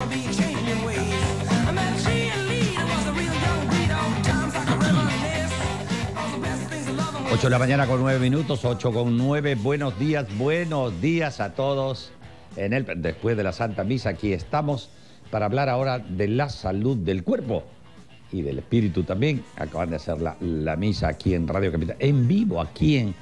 8 de la mañana con 9 minutos, 8 con 9. Buenos días a todos. Después de la Santa Misa, aquí estamos para hablar ahora de la salud del cuerpo y del espíritu también. Acaban de hacer la misa aquí en Radio Capital, en vivo, aquí en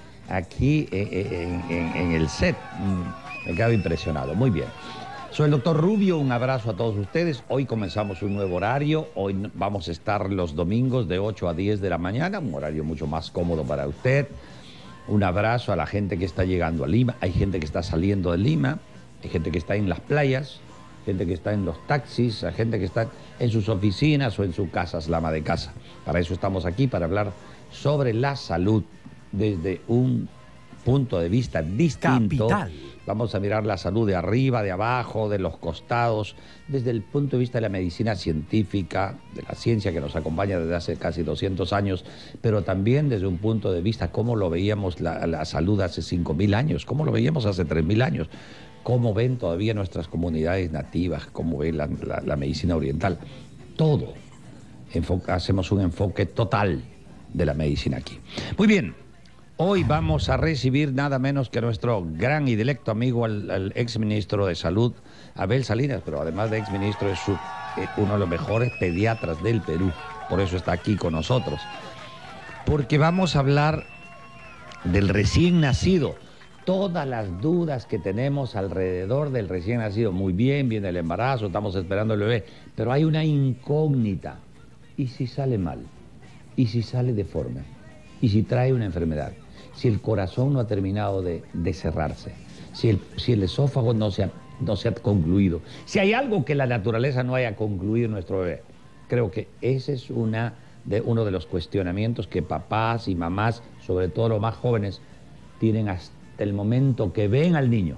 el set. Me quedo impresionado. Muy bien. Soy el doctor Rubio, un abrazo a todos ustedes. Hoy comenzamos un nuevo horario. Hoy vamos a estar los domingos de 8 a 10 de la mañana, un horario mucho más cómodo para usted. Un abrazo a la gente que está llegando a Lima. Hay gente que está saliendo de Lima, hay gente que está en las playas, gente que está en los taxis, hay gente que está en sus oficinas o en su casa, es la ama de casa. Para eso estamos aquí, para hablar sobre la salud desde un punto de vista distinto. Capital. Vamos a mirar la salud de arriba, de abajo, de los costados, desde el punto de vista de la medicina científica, de la ciencia que nos acompaña desde hace casi 200 años, pero también desde un punto de vista cómo lo veíamos la salud hace 5.000 años, cómo lo veíamos hace 3.000 años, cómo ven todavía nuestras comunidades nativas, cómo ve la medicina oriental. Todo. Hacemos un enfoque total de la medicina aquí. Muy bien. Hoy vamos a recibir nada menos que a nuestro gran y directo amigo, al exministro de Salud, Abel Salinas, pero además de exministro es uno de los mejores pediatras del Perú. Por eso está aquí con nosotros. Porque vamos a hablar del recién nacido. Todas las dudas que tenemos alrededor del recién nacido. Muy bien, viene el embarazo, estamos esperando el bebé, pero hay una incógnita. ¿Y si sale mal? ¿Y si sale deforme? ¿Y si trae una enfermedad? Si el corazón no ha terminado de cerrarse, si el esófago no se ha concluido, si hay algo que la naturaleza no haya concluido en nuestro bebé. Creo que ese es uno de los cuestionamientos que papás y mamás, sobre todo los más jóvenes, tienen hasta el momento que ven al niño,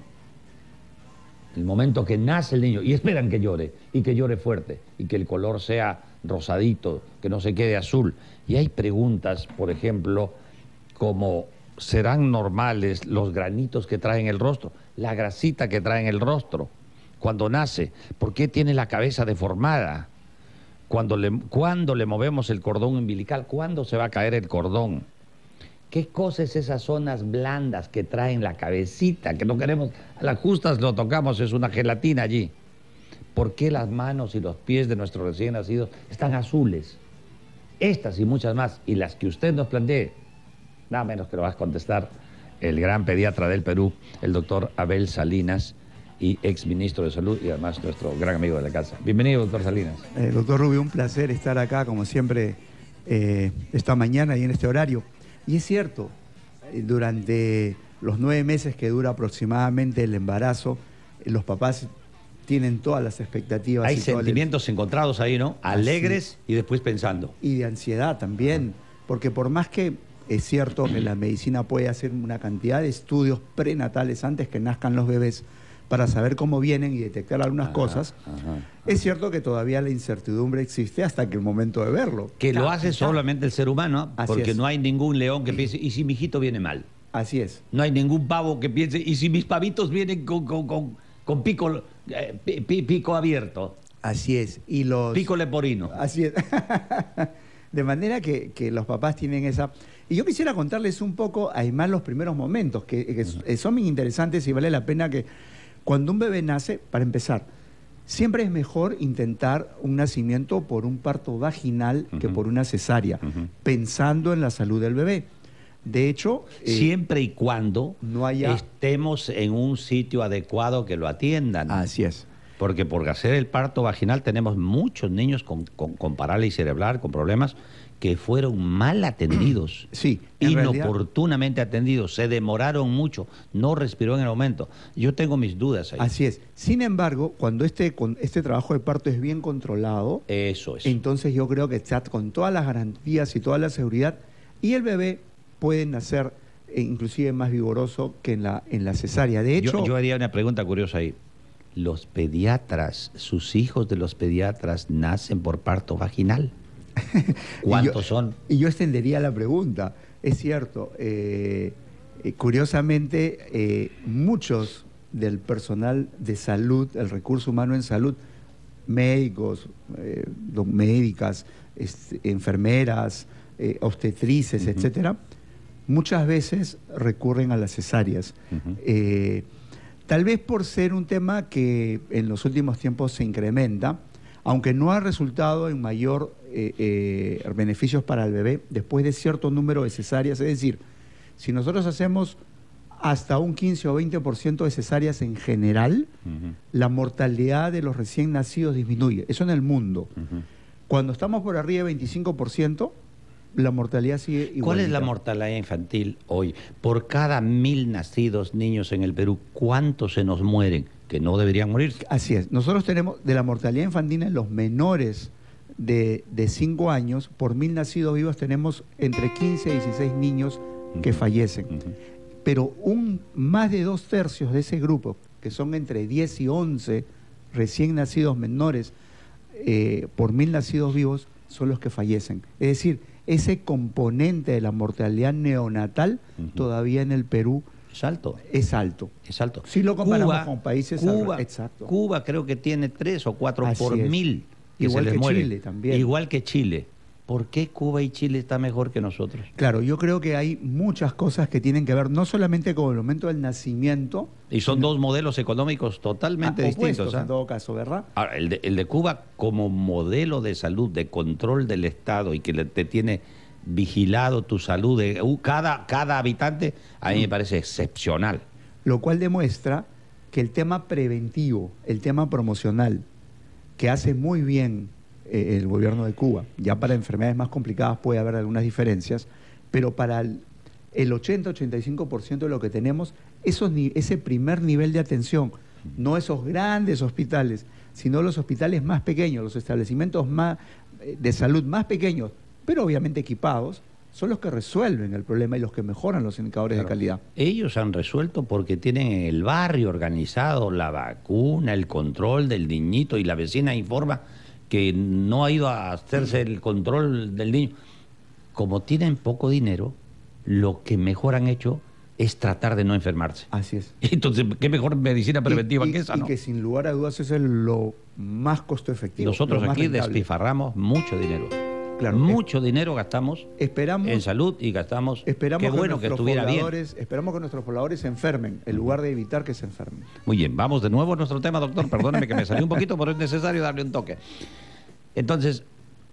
el momento que nace el niño, y esperan que llore, y que llore fuerte, y que el color sea rosadito, que no se quede azul. Y hay preguntas, por ejemplo, como: ¿serán normales los granitos que trae en el rostro? La grasita que trae en el rostro cuando nace. ¿Por qué tiene la cabeza deformada? ¿Cuándo le movemos el cordón umbilical? ¿Cuándo se va a caer el cordón? ¿Qué cosas esas zonas blandas que traen la cabecita? Que no queremos, a las justas lo tocamos, es una gelatina allí. ¿Por qué las manos y los pies de nuestros recién nacidos están azules? Estas y muchas más, y las que usted nos plantee, nada menos que lo va a contestar el gran pediatra del Perú, el doctor Abel Salinas, y exministro de Salud y además nuestro gran amigo de la casa. Bienvenido, doctor Salinas. Doctor Rubio, un placer estar acá, como siempre, esta mañana y en este horario. Y es cierto, durante los 9 meses que dura aproximadamente el embarazo, los papás tienen todas las expectativas. Hay sentimientos encontrados ahí, ¿no? Alegres y después pensando. Y de ansiedad también, porque por más que es cierto que la medicina puede hacer una cantidad de estudios prenatales antes que nazcan los bebés para saber cómo vienen y detectar algunas cosas, es cierto que todavía la incertidumbre existe hasta que el momento de verlo. Que lo hace solamente el ser humano, porque es. No hay ningún león que piense: ¿y si mi hijito viene mal? Así es. No hay ningún pavo que piense: ¿y si mis pavitos vienen con pico abierto? Así es. Pico leporino. Así es. De manera que los papás tienen esa... Y yo quisiera contarles un poco, además, los primeros momentos, que son muy interesantes y vale la pena que cuando un bebé nace, para empezar, siempre es mejor intentar un nacimiento por un parto vaginal que por una cesárea, pensando en la salud del bebé. De hecho... siempre y cuando estemos en un sitio adecuado que lo atiendan. Así es. Porque por hacer el parto vaginal tenemos muchos niños con parálisis cerebral, con problemas, que fueron mal atendidos. Sí, inoportunamente atendidos, se demoraron mucho, no respiró en el momento. Yo tengo mis dudas ahí. Así es. Sin embargo, cuando este trabajo de parto es bien controlado, eso es. Entonces yo creo que está con todas las garantías y toda la seguridad, y el bebé puede nacer inclusive más vigoroso que en la cesárea. De hecho, yo haría una pregunta curiosa ahí. Los pediatras, sus hijos de los pediatras nacen por parto vaginal. ¿Cuántos son? Y yo extendería la pregunta. Es cierto, curiosamente, muchos del personal de salud, el recurso humano en salud, médicos, médicas, enfermeras, obstetrices, etcétera, muchas veces recurren a las cesáreas. Tal vez por ser un tema que en los últimos tiempos se incrementa, aunque no ha resultado en mayor beneficios para el bebé después de cierto número de cesáreas. Es decir, si nosotros hacemos hasta un 15 o 20% de cesáreas en general, la mortalidad de los recién nacidos disminuye. Eso en el mundo. Cuando estamos por arriba de 25%, la mortalidad sigue igual. ¿Cuál es la mortalidad infantil hoy? Por cada 1000 nacidos niños en el Perú, ¿cuántos se nos mueren que no deberían morir? Así es. Nosotros tenemos de la mortalidad infantil en los menores de 5 años, por 1000 nacidos vivos tenemos entre 15 y 16 niños que fallecen. Pero más de 2/3 de ese grupo, que son entre 10 y 11 recién nacidos menores, por 1000 nacidos vivos, son los que fallecen. Es decir, ese componente de la mortalidad neonatal todavía en el Perú es alto. Es alto. Es alto. Si lo comparamos con países... Exacto. Cuba creo que tiene 3 o 4 por 1000 que igual se les que muere. Chile también. Igual que Chile. ¿Por qué Cuba y Chile están mejor que nosotros? Claro, yo creo que hay muchas cosas que tienen que ver no solamente con el momento del nacimiento... Y son dos modelos económicos totalmente distintos. En todo caso, ¿verdad? Ahora, el de Cuba como modelo de salud, de control del Estado y que te tiene vigilado tu salud de cada habitante, a mí me parece excepcional. Lo cual demuestra que el tema preventivo, el tema promocional, que hace muy bien el gobierno de Cuba, ya para enfermedades más complicadas puede haber algunas diferencias, pero para el 80-85% de lo que tenemos, ese primer nivel de atención, no esos grandes hospitales, sino los hospitales más pequeños, los establecimientos de salud más pequeños, pero obviamente equipados, son los que resuelven el problema y los que mejoran los indicadores de calidad. Ellos han resuelto porque tienen en el barrio organizado la vacuna, el control del niñito, y la vecina informa que no ha ido a hacerse el control del niño. Como tienen poco dinero, lo que mejor han hecho es tratar de no enfermarse. Así es. Entonces, ¿qué mejor medicina preventiva que esa, no? Y que sin lugar a dudas es lo más costo efectivo. Nosotros aquí despilfarramos mucho dinero. Claro, mucho dinero gastamos en salud y gastamos. Qué bueno que estuviera bien. Esperamos que nuestros pobladores se enfermen, en lugar de evitar que se enfermen. Muy bien, vamos de nuevo a nuestro tema, doctor. Perdóneme que me salió un poquito, pero es necesario darle un toque. Entonces,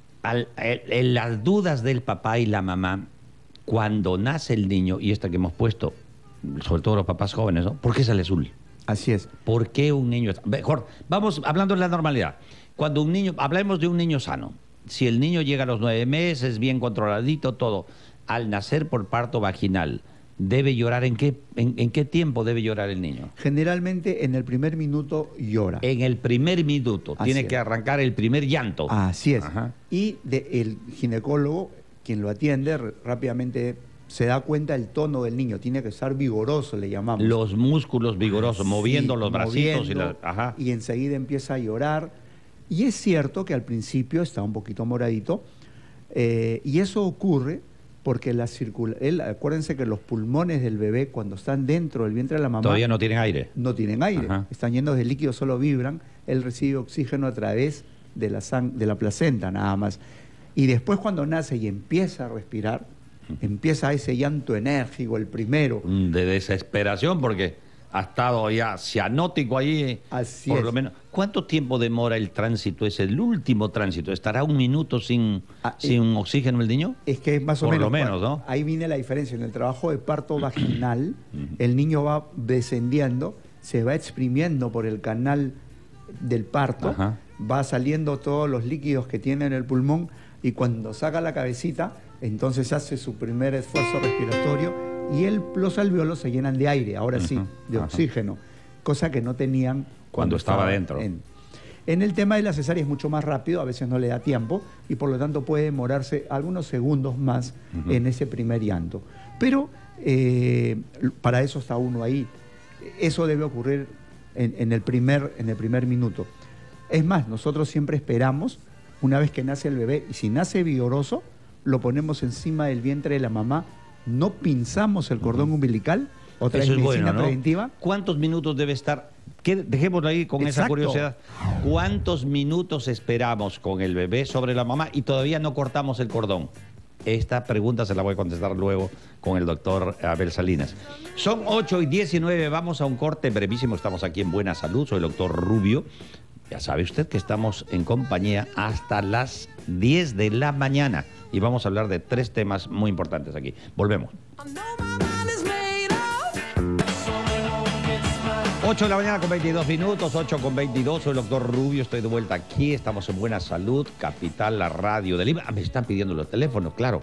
las dudas del papá y la mamá, cuando nace el niño, y esta que hemos puesto, sobre todo los papás jóvenes, ¿no? ¿Por qué sale azul? Así es. ¿Por qué un niño... Mejor, vamos hablando de la normalidad. Cuando un niño... Hablemos de un niño sano. Si el niño llega a los 9 meses, bien controladito, todo, al nacer por parto vaginal, ¿debe llorar en qué tiempo debe llorar el niño? Generalmente en el primer minuto llora. En el primer minuto. Tiene que arrancar el primer llanto. Así es. Ajá. Y el ginecólogo, quien lo atiende, rápidamente se da cuenta del tono del niño. Tiene que estar vigoroso, le llamamos. Los músculos vigorosos, moviendo los bracitos. Y enseguida empieza a llorar. Y es cierto que al principio está un poquito moradito, y eso ocurre porque acuérdense que los pulmones del bebé, cuando están dentro del vientre de la mamá... Todavía no tienen aire. No tienen aire. Ajá. Están llenos de líquido, solo vibran. Él recibe oxígeno a través de la placenta, nada más. Y después, cuando nace y empieza a respirar, empieza ese llanto enérgico, el primero. De desesperación, porque ha estado ya cianótico ahí. Así por es. Lo menos. ¿Cuánto tiempo demora el tránsito? Es el último tránsito. ¿Estará un minuto sin oxígeno el niño? Es que es más o menos. Por lo menos, ¿no? Ahí viene la diferencia. En el trabajo de parto vaginal, el niño va descendiendo, se va exprimiendo por el canal del parto, va saliendo todos los líquidos que tiene en el pulmón, y cuando saca la cabecita, entonces hace su primer esfuerzo respiratorio y los alvéolos se llenan de aire, ahora sí, de oxígeno, cosa que no tenían cuando estaba dentro. En el tema de la cesárea es mucho más rápido, a veces no le da tiempo y por lo tanto puede demorarse algunos segundos más en ese primer llanto. Pero para eso está uno ahí. Eso debe ocurrir en el primer minuto. Es más, nosotros siempre esperamos, una vez que nace el bebé, y si nace vigoroso, lo ponemos encima del vientre de la mamá, no pinzamos el cordón umbilical Otra Eso es es medicina bueno, ¿no? preventiva. ¿Cuántos minutos debe estar? Dejémoslo ahí con esa Exacto. curiosidad. ¿Cuántos minutos esperamos con el bebé sobre la mamá y todavía no cortamos el cordón? Esta pregunta se la voy a contestar luego con el doctor Abel Salinas. Son 8:19, vamos a un corte brevísimo. Estamos aquí en Buena Salud, soy el doctor Rubio. Ya sabe usted que estamos en compañía hasta las 10 de la mañana y vamos a hablar de 3 temas muy importantes aquí. Volvemos. 8 de la mañana con 22 minutos, 8:22, soy el doctor Rubio, estoy de vuelta aquí, estamos en Buena Salud, Capital, la radio de Lima. Me están pidiendo los teléfonos, claro.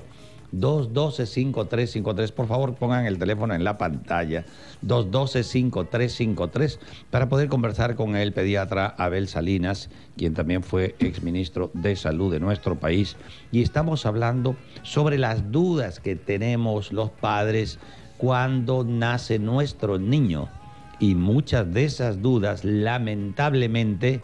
212-5353, por favor pongan el teléfono en la pantalla, 212-5353, para poder conversar con el pediatra Abel Salinas, quien también fue exministro de Salud de nuestro país. Y estamos hablando sobre las dudas que tenemos los padres cuando nace nuestro niño. Y muchas de esas dudas, lamentablemente,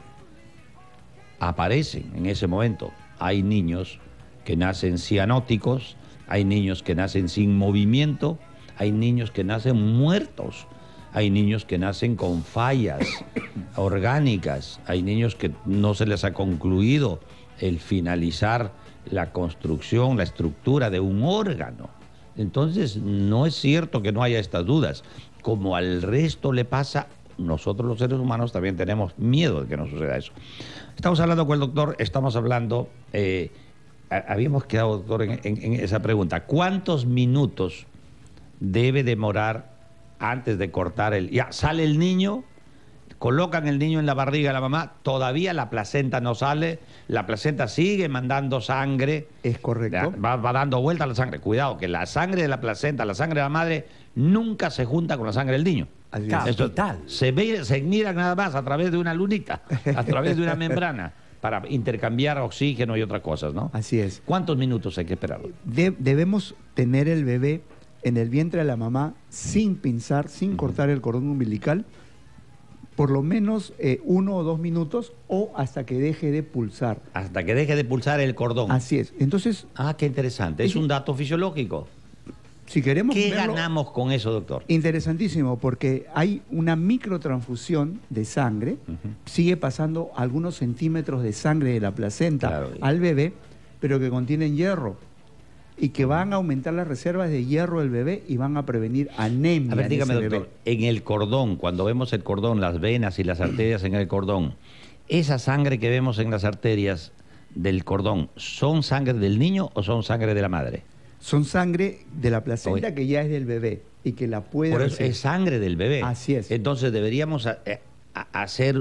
aparecen en ese momento. Hay niños que nacen cianóticos, hay niños que nacen sin movimiento, hay niños que nacen muertos, hay niños que nacen con fallas orgánicas, hay niños que no se les ha concluido el finalizar la construcción, la estructura de un órgano. Entonces, no es cierto que no haya estas dudas. Como al resto le pasa, nosotros los seres humanos también tenemos miedo de que nos suceda eso. Estamos hablando con el doctor, estamos hablando, habíamos quedado, doctor, en esa pregunta. ¿Cuántos minutos debe demorar antes de cortar el... Ya, sale el niño, colocan el niño en la barriga de la mamá, todavía la placenta no sale, la placenta sigue mandando sangre. Es correcto. Va dando vuelta la sangre. Cuidado, que la sangre de la placenta, la sangre de la madre, nunca se junta con la sangre del niño. Capital. Se mira nada más a través de una lunita, a través de una membrana, para intercambiar oxígeno y otras cosas, ¿no? Así es. ¿Cuántos minutos hay que esperar? Debemos tener el bebé en el vientre de la mamá sin pinzar, sin cortar el cordón umbilical, por lo menos 1 o 2 minutos o hasta que deje de pulsar. Hasta que deje de pulsar el cordón. Así es. Entonces, Ah, qué interesante. Es un dato fisiológico. si queremos ¿Qué verlo, ganamos con eso, doctor? interesantísimo, porque hay una microtransfusión de sangre, sigue pasando algunos centímetros de sangre de la placenta Claro. al bebé, pero que contienen hierro y que van a aumentar las reservas de hierro del bebé y van a prevenir anemia. A ver, en dígame, ese doctor, bebé. en el cordón, cuando vemos el cordón, las venas y las arterias en el cordón, esa sangre que vemos en las arterias del cordón, ¿son sangre del niño o son sangre de la madre? Son sangre de la placenta Oye. que ya es del bebé y que la puede Por eso recibir. es sangre del bebé. Así es. Entonces deberíamos hacer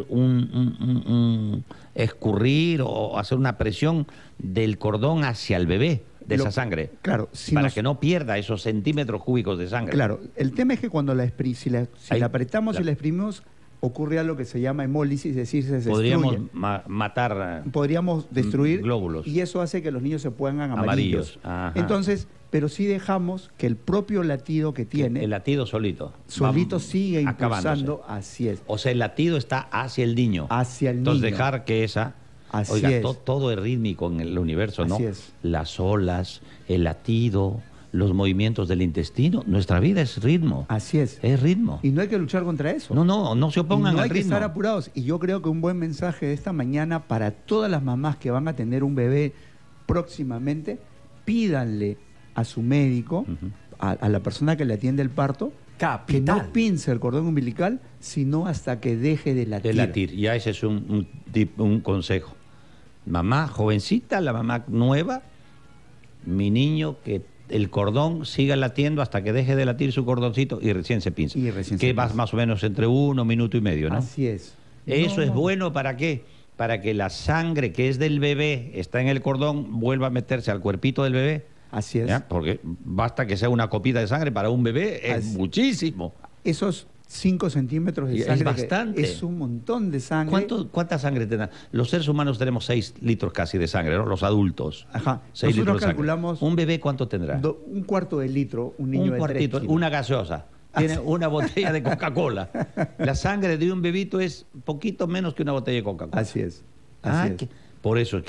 un escurrir o hacer una presión del cordón hacia el bebé de Lo- esa sangre. Claro, si para nos- que no pierda esos centímetros cúbicos de sangre. Claro, el tema es que cuando si la Ahí, apretamos y la exprimimos, ocurre algo que se llama hemólisis, es decir, se Podríamos destruye. matar Podríamos destruir glóbulos. y eso hace que los niños se pongan amarillos. amarillos. Ajá. Entonces, pero sí dejamos que el propio latido que tiene, el latido solito. solito va sigue acabándose. impulsando, así es, O sea, el latido está hacia el niño. hacia el Entonces niño. dejar que esa... Así Oiga, es. todo es rítmico en el universo, ¿no? Así es. Las olas, el latido, los movimientos del intestino. Nuestra vida es ritmo. Así es. Es ritmo. Y no hay que luchar contra eso. No se Y opongan no al hay que ritmo. estar apurados. Y yo creo que un buen mensaje de esta mañana para todas las mamás que van a tener un bebé próximamente, pídanle a su médico, Ujú. a la persona que le atiende el parto, que Capital. no pince el cordón umbilical, sino hasta que deje de latir. De latir. Ya ese es un consejo. Mamá jovencita, la mamá nueva, mi niño que el cordón siga latiendo hasta que deje de latir su cordoncito y recién se pinza. Y recién que se va pinza. más o menos entre 1 minuto y medio, ¿no? Así es. Eso No, es bueno, ¿para qué? Para que la sangre que es del bebé, está en el cordón, vuelva a meterse al cuerpito del bebé. Así es. ¿Ya? Porque basta que sea una copita de sangre para un bebé, es Así. muchísimo. Esos 5 centímetros de Y es sangre que bastante. es un montón de sangre. ¿Cuánta sangre tenemos? Los seres humanos tenemos 6 litros casi de sangre, ¿no? Los adultos. Ajá. 6 litros Nosotros de sangre. calculamos ¿Un bebé cuánto tendrá? un cuarto de litro, un niño Un de 3 cuartito, kilos. una gaseosa. Tiene una botella de Coca-Cola. La sangre de un bebito es poquito menos que una botella de Coca-Cola. Así es. Así es. Por eso es que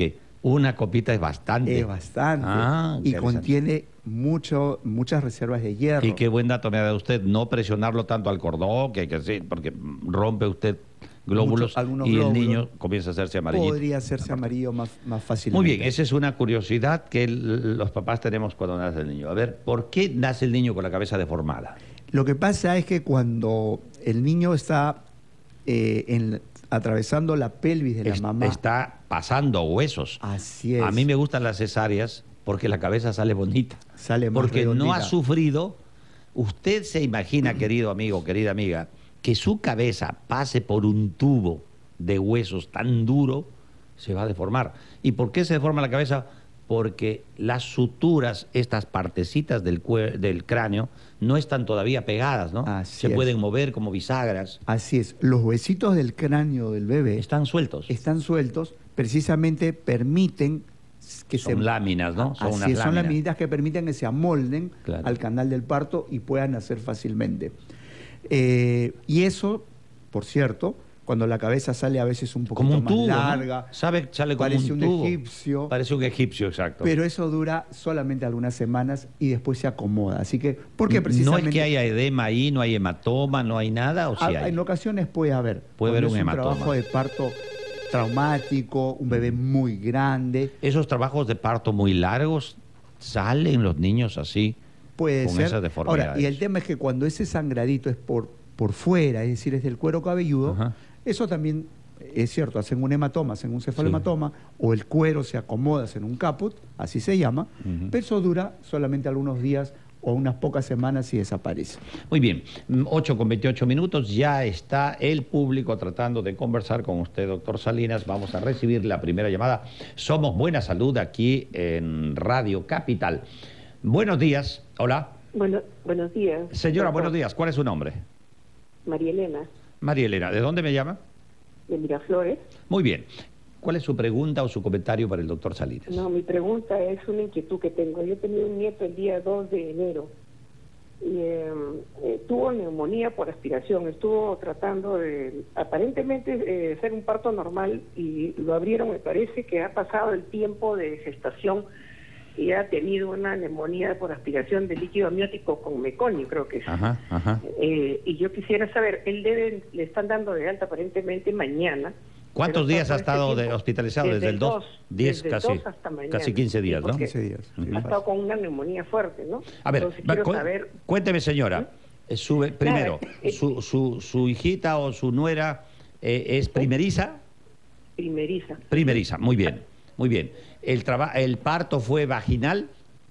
Una copita es bastante. Es bastante. Y Interesante. contiene muchas reservas de hierro. Y qué buen dato me ha dado usted, no presionarlo tanto al cordón, que hay que decir, porque rompe usted glóbulos Algunos y glóbulos. el niño comienza a hacerse amarillito. Podría hacerse amarillo más fácilmente. Muy bien, esa es una curiosidad que los papás tenemos cuando nace el niño. A ver, ¿por qué nace el niño con la cabeza deformada? Lo que pasa es que cuando el niño está atravesando la pelvis de la mamá. Está pasando huesos. Así es. A mí me gustan las cesáreas porque la cabeza sale bonita. Sale más porque no redondita. ha sufrido. Usted se imagina, querido amigo, querida amiga, que su cabeza pase por un tubo de huesos tan duro, se va a deformar. ¿Y por qué se deforma la cabeza? Porque las suturas, estas partecitas del cráneo, no están todavía pegadas, ¿no? Así se es. pueden mover como bisagras. Así es. Los huesitos del cráneo del bebé Están sueltos. están sueltos, precisamente permiten que Son láminas, ¿no? Son Así unas es, son láminas. laminitas que permiten que se amolden Claro. al canal del parto y puedan nacer fácilmente. Y eso, por cierto, cuando la cabeza sale a veces un poquito Como un más tubo, larga, ¿no? Sale como parece un tubo. egipcio. Parece un egipcio, exacto. Pero eso dura solamente algunas semanas y después se acomoda. Así que, porque precisamente... No es que haya edema ahí, no hay hematoma, no hay nada, o sí hay. En ocasiones puede haber. Puede haber Cuando un es hematoma. trabajo de parto traumático, un bebé muy grande, Esos trabajos de parto muy largos, ¿salen los niños así? puede Con ser. esas deformidades. Ahora, y el tema es que cuando ese sangradito es por fuera, es decir, es del cuero cabelludo, Ajá. eso también es cierto, hacen un hematoma, hacen un cefalohematoma, o el cuero se acomoda en un caput, así se llama, Ujú. pero eso dura solamente algunos días o unas pocas semanas y desaparece. Muy bien, 8:28, ya está el público tratando de conversar con usted, doctor Salinas. Vamos a recibir la primera llamada. Somos Buena Salud aquí en Radio Capital. Buenos días, hola. Buenos días. Señora, doctor. buenos días, ¿cuál es su nombre? María Elena, María Elena, ¿de dónde me llama? de Miraflores. Muy bien. ¿Cuál es su pregunta o su comentario para el doctor Salinas? No, mi pregunta es una inquietud que tengo. Yo tenía un nieto el día 2 de enero y tuvo neumonía por aspiración. Estuvo tratando de, aparentemente, hacer un parto normal y lo abrieron. Me parece que ha pasado el tiempo de gestación y ha tenido una neumonía por aspiración de líquido amniótico con meconio, creo que es. Ajá, ajá. Y yo quisiera saber, le están dando de alta aparentemente mañana. ¿Cuántos Pero días ha todo ese estado tiempo, hospitalizado? Desde el 2, 10 desde el casi, 2 hasta mañana. casi 15 días, ¿no? Porque 15 días. sí, ha estado con una neumonía fuerte, ¿no? A ver, Entonces quiero saber, cuénteme, señora. Primero, su hijita o su nuera es primeriza. primeriza. Primeriza, muy bien, muy bien. ¿El parto fue vaginal?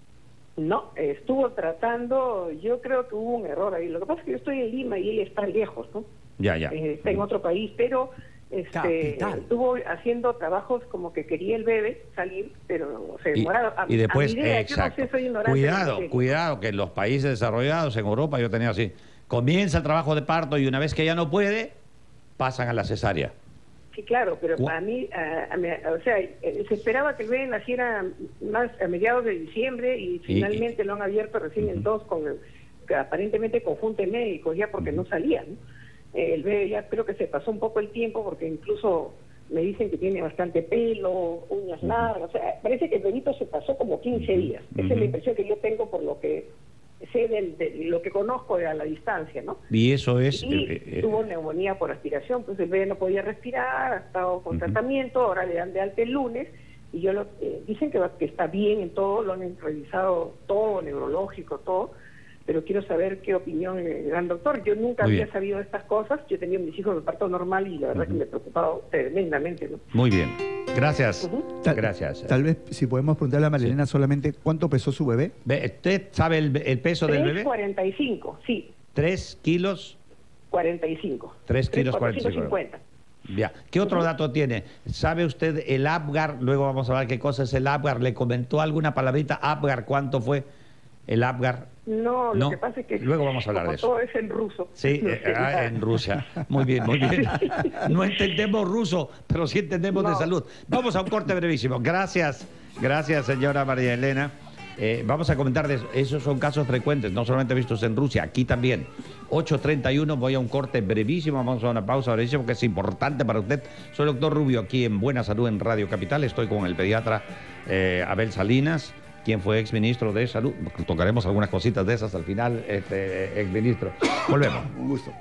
No, estuvo tratando, yo creo que hubo un error ahí. Lo que pasa es que yo estoy en Lima y ella está lejos, ¿no? Ya, ya. Está en otro país, pero Capital. estuvo haciendo trabajos como que quería el bebé salir, pero se demoraba. Y después, a mi idea, exacto. Yo no sé, soy ignorante. Cuidado, que en los países desarrollados, en Europa, yo tenía así, comienza el trabajo de parto y una vez que ya no puede, pasan a la cesárea. Sí, claro, pero para mí, o sea, se esperaba que el bebé naciera más a mediados de diciembre y finalmente lo han abierto recién el 2 que aparentemente con junte médico, ya porque no salía, ¿no? El bebé ya creo que se pasó un poco el tiempo porque incluso me dicen que tiene bastante pelo, uñas largas, o sea, parece que el bebito se pasó como 15 días. Esa es la impresión que yo tengo por lo que sé de lo que conozco a la distancia, ¿no? Y eso es... Y tuvo neumonía por aspiración, pues el bebé no podía respirar, ha estado con tratamiento, ahora le dan de alta el lunes, y yo dicen que está bien en todo, lo han revisado todo, neurológico, todo, pero quiero saber qué opinión le da el doctor. Yo nunca Muy había bien. sabido estas cosas, yo tenía mis hijos de parto normal y la verdad que me he preocupado tremendamente, ¿no? Muy bien. Gracias. Ujú. Gracias. Tal vez, si podemos preguntarle a Marilena solamente cuánto pesó su bebé. ¿Usted sabe el peso del bebé? 3,45, sí, 3 kilos. 45. 3 kilos 45. 50. Ya. ¿Qué otro dato tiene? ¿Sabe usted el Apgar? Luego vamos a ver qué cosa es el Apgar. ¿Le comentó alguna palabrita Apgar? ¿Cuánto fue el Apgar? No, lo que pasa es que Luego vamos a hablar como de eso. todo es en ruso. Sí, no sé nada. en Rusia. Muy bien, muy bien. No entendemos ruso, pero sí entendemos de No. salud. Vamos a un corte brevísimo. Gracias, gracias, señora María Elena. Vamos a comentar de eso. Esos son casos frecuentes, no solamente vistos en Rusia, aquí también. 8:31, voy a un corte brevísimo, vamos a una pausa brevísima porque es importante para usted. Soy el doctor Rubio, aquí en Buena Salud en Radio Capital. Estoy con el pediatra Abel Salinas, quien fue exministro de Salud. Tocaremos algunas cositas de esas al final, exministro. Volvemos. Un gusto.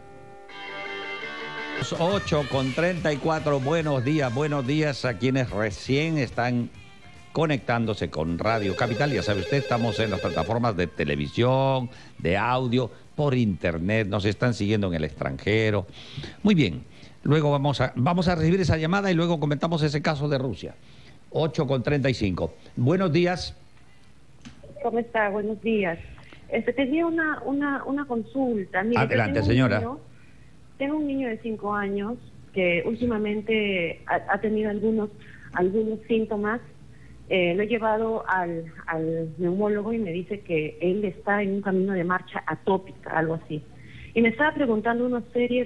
8:34, buenos días a quienes recién están conectándose con Radio Capital. Ya sabe usted, estamos en las plataformas de televisión, de audio, por internet, nos están siguiendo en el extranjero. Muy bien, luego vamos a recibir esa llamada y luego comentamos ese caso de Rusia. 8:35. Buenos días. ¿Cómo está? Buenos días. Tenía una consulta. Mire, adelante, señora. Tengo un niño de 5 años que últimamente ha tenido algunos síntomas. Lo he llevado al neumólogo y me dice que él está en un camino de marcha atópica, algo así. Y me estaba preguntando una serie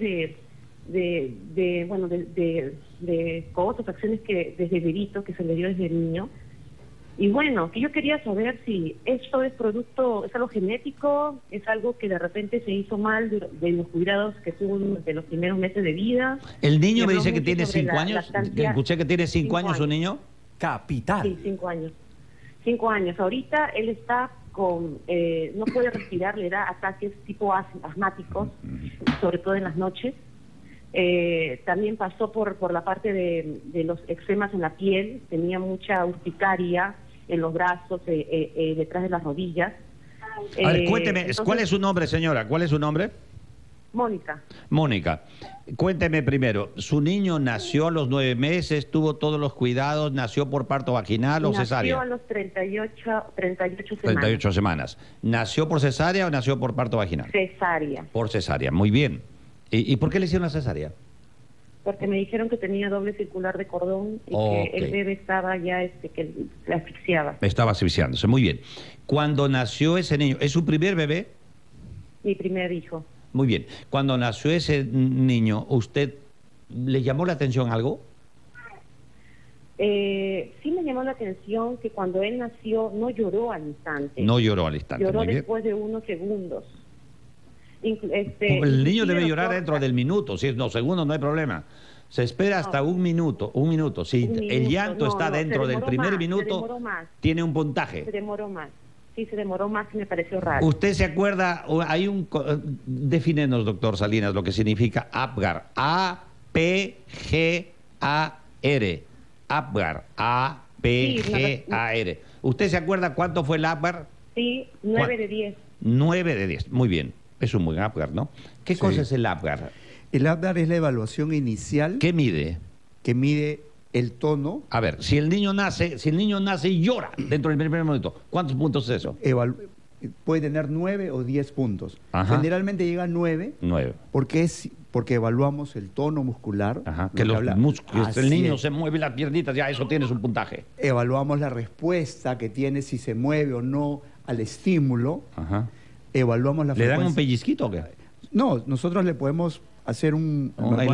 de cosas, acciones que desde bebito, que se le dio desde niño. Y bueno, que yo quería saber si esto es algo genético, es algo que de repente se hizo mal de los cuidados que tuvo de los primeros meses de vida. El niño me dice que tiene 5 años. Escuché que tiene 5 años su niño. Capital. Sí, 5 años. 5 años. Ahorita él está no puede respirar, le da ataques tipo asmáticos, sobre todo en las noches. También pasó por la parte de los eczemas en la piel, tenía mucha urticaria en los brazos, detrás de las rodillas. A ver, cuénteme, entonces, ¿cuál es su nombre, señora? ¿Cuál es su nombre? Mónica. Mónica, cuénteme primero, ¿su niño nació a los 9 meses, tuvo todos los cuidados, nació por parto vaginal o cesárea? Nació a los 38 semanas. 38 semanas. ¿Nació por cesárea o nació por parto vaginal? Cesárea. Por cesárea, muy bien. ¿Y por qué le hicieron la cesárea? Porque me dijeron que tenía doble circular de cordón y que el bebé estaba ya, que la asfixiaba. Estaba asfixiándose, muy bien. Cuando nació ese niño, ¿es su primer bebé? Mi primer hijo. Muy bien. Cuando nació ese niño, ¿usted le llamó la atención algo? Sí me llamó la atención que cuando él nació no lloró al instante. No lloró al instante, lloró muy bien. Después de unos segundos. El niño debe llorar dentro del minuto, si es 2 segundos no hay problema. Se espera hasta un minuto. Si el llanto está dentro del primer minuto, tiene un puntaje. Se demoró más. Sí, se demoró más y me pareció raro. ¿Usted se acuerda? Defínenos, doctor Salinas, lo que significa APGAR. A-P-G-A-R. APGAR. A-P-G-A-R. ¿Usted se acuerda cuánto fue el APGAR? Sí, 9 de 10. 9 de 10, muy bien. Es un buen APGAR, ¿no? ¿Qué cosa es el APGAR? El APGAR es la evaluación inicial. ¿Qué mide? Que mide el tono. A ver, si el niño nace y llora dentro del primer minuto, ¿cuántos puntos es eso? Puede tener 9 o 10 puntos. Ajá. Generalmente llega a 9. 9. Porque evaluamos el tono muscular. Ajá. Que los músculos, el niño se mueve las piernitas, ya eso tiene su puntaje. Evaluamos la respuesta que tiene, si se mueve o no al estímulo. Ajá. Evaluamos la ¿Le frecuencia. dan un pellizquito o qué? No, nosotros le podemos hacer en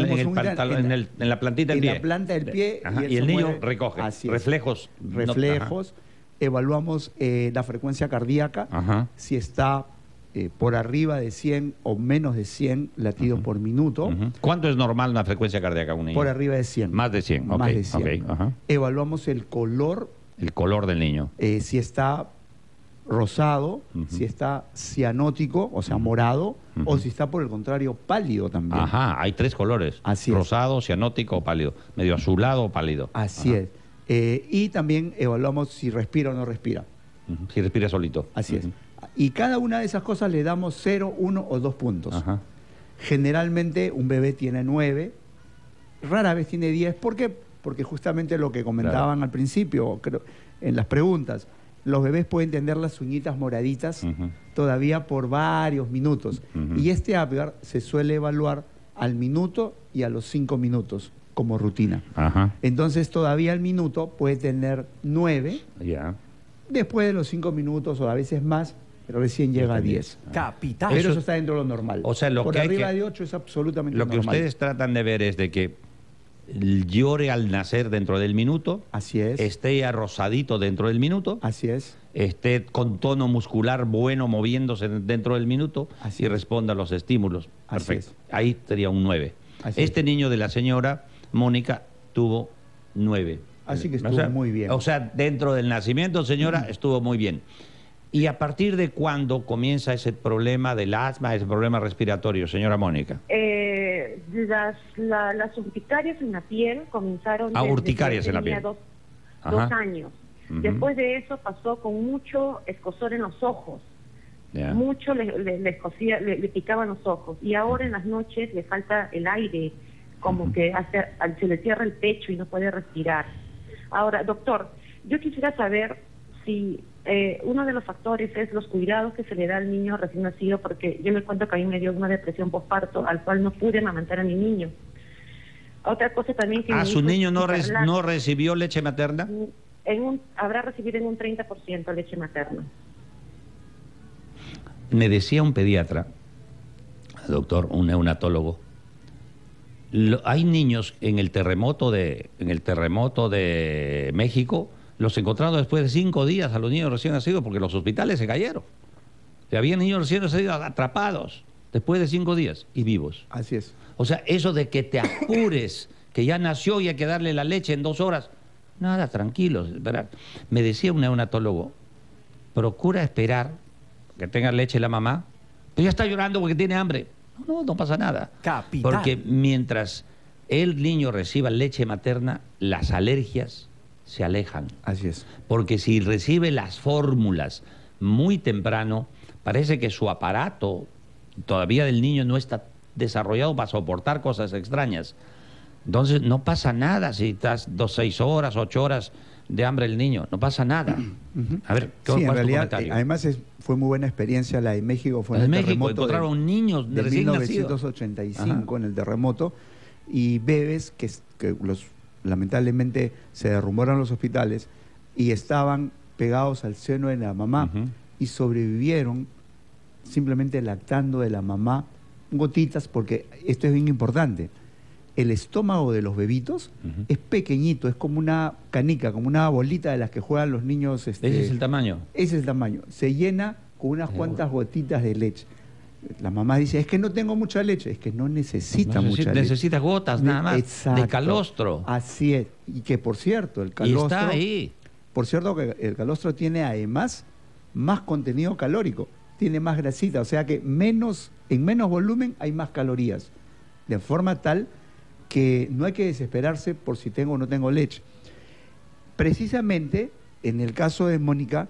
la plantita del pie. En la planta del pie. Ajá. Y el niño recoge. Reflejos. Reflejos. Evaluamos la frecuencia cardíaca. Ajá. Si está por arriba de 100 o menos de 100 latidos por minuto. ¿Cuánto es normal una frecuencia cardíaca un niño? Por arriba de 100. Más de 100. Más de 100. Okay. Ajá. Evaluamos el color. El color del niño. Si está rosado, si está cianótico, o sea, morado, o si está, por el contrario, pálido también. Ajá, hay 3 colores. Así rosado, cianótico o pálido. Medio azulado o pálido. Así es. Y también evaluamos si respira o no respira. Si respira solito. Así es. Y cada una de esas cosas le damos 0, 1 o 2 puntos. Ajá. Generalmente un bebé tiene 9, rara vez tiene 10. ¿Por qué? Porque justamente lo que comentaban al principio, creo, en las preguntas, los bebés pueden tener las uñitas moraditas todavía por varios minutos. Y este APGAR se suele evaluar al minuto y a los 5 minutos como rutina. Ajá. Entonces todavía al minuto puede tener 9. Ya. Después de los 5 minutos o a veces más, recién llega a 10. Capital. Pero eso está dentro de lo normal. O sea, por arriba de 8 es absolutamente normal. Lo que ustedes tratan de ver es de que llore al nacer dentro del minuto, Así es. esté arrosadito dentro del minuto, Así es. esté con tono muscular bueno moviéndose dentro del minuto Así y es. responda a los estímulos. Así Perfecto. es. Ahí sería un 9. Así Este niño de la señora Mónica tuvo 9. Así que estuvo muy bien. O sea, dentro del nacimiento, señora, estuvo muy bien. ¿Y a partir de cuándo comienza ese problema del asma, ese problema respiratorio, señora Mónica? Las urticarias en la piel comenzaron desde urticarias que en la tenía piel. dos Ajá. años. Ujú. Después de eso pasó con mucho escozor en los ojos. Ya. Mucho le picaban los ojos. Y ahora en las noches le falta el aire, como que se le cierra el pecho y no puede respirar. Ahora, doctor, yo quisiera saber si uno de los factores es los cuidados que se le da al niño recién nacido, porque yo me cuento que a mí me dio una depresión postparto al cual no pude amamantar a mi niño. Otra cosa también que... ¿A mi su hijo es niño no hiperláctico. recibió leche materna? Habrá recibido en un 30% leche materna. Me decía un pediatra, doctor, un neonatólogo, hay niños en el terremoto de México, los encontraron después de 5 días a los niños recién nacidos porque los hospitales se cayeron. Había niños recién nacidos atrapados después de 5 días y vivos. Así es. O sea, eso de que te apures, que ya nació y hay que darle la leche en 2 horas, nada, tranquilos. ¿Verdad? Me decía un neonatólogo, procura esperar que tenga leche la mamá, pero ya está llorando porque tiene hambre. No pasa nada. Capitán. Porque mientras el niño reciba leche materna, las alergias se alejan. Así es. Porque si recibe las fórmulas muy temprano, parece que su aparato todavía del niño no está desarrollado para soportar cosas extrañas. Entonces no pasa nada si estás 6 horas, 8 horas de hambre el niño, no pasa nada. A ver, Sí, en realidad, además fue muy buena experiencia la de México, fue en el México terremoto encontraron niños de recién nacidos. 1985 en el terremoto, y bebés que lamentablemente se derrumbaron los hospitales y estaban pegados al seno de la mamá y sobrevivieron simplemente lactando de la mamá gotitas, porque esto es bien importante. El estómago de los bebitos es pequeñito, es como una canica, como una bolita de las que juegan los niños. ¿Ese es el tamaño? Ese es el tamaño. Se llena con unas cuantas gotitas de leche. La mamá dice, es que no tengo mucha leche. Es que no necesita mucha leche. Necesita gotas nada más. Exacto. De calostro. Así es. Y que, por cierto, el Y calostro... está ahí. Por cierto, que el calostro tiene además más contenido calórico. Tiene más grasita. O sea que en menos volumen hay más calorías. De forma tal que no hay que desesperarse por si tengo o no tengo leche. Precisamente, en el caso de Mónica,